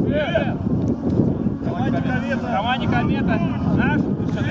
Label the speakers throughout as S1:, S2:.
S1: Команде Комета. Наш?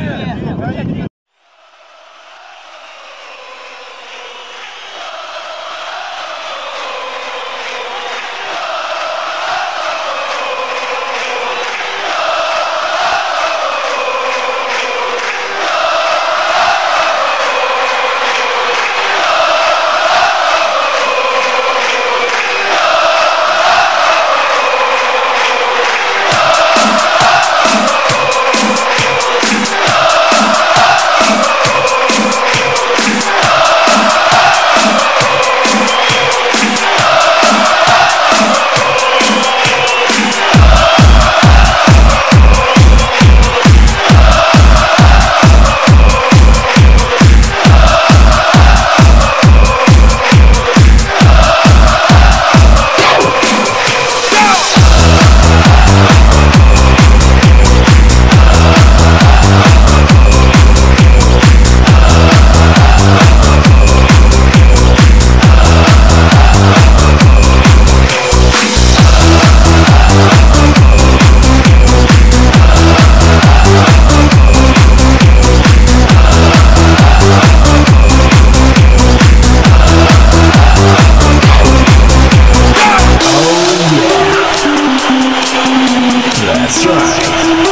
S2: That's right.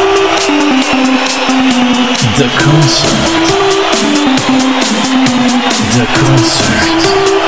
S2: The concert. The concert.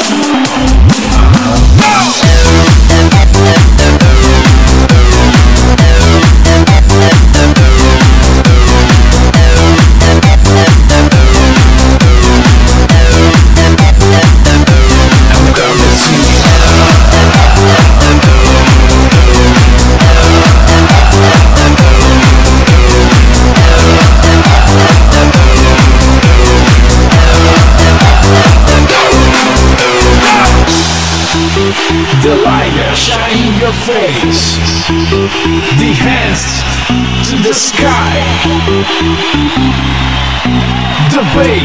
S2: The light shine in your face, the hands to the sky, the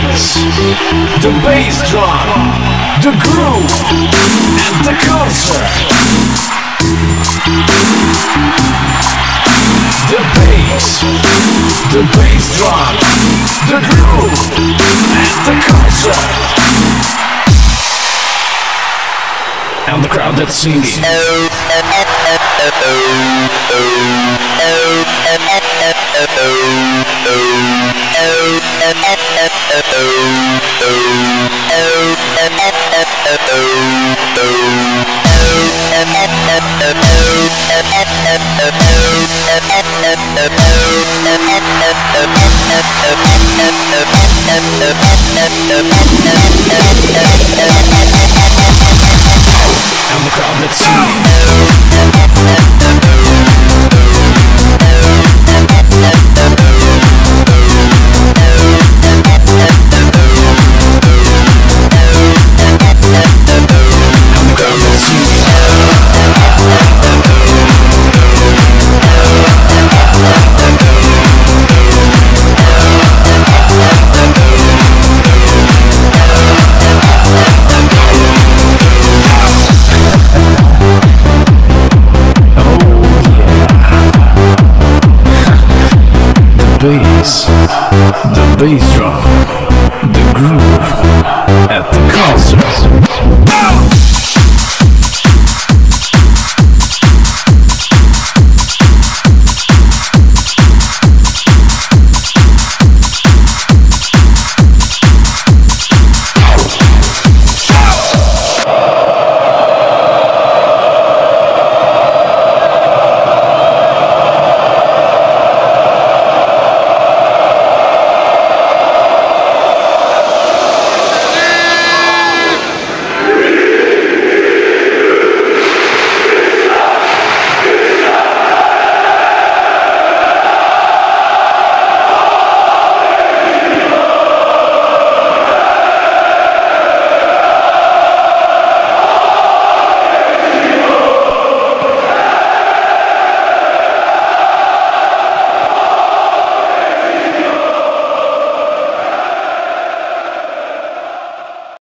S2: bass drum, the groove, and the concert. The bass drum, the groove, and the concert. And the crowd that's singing. And the crowd that's singing. The bass drum, the groove.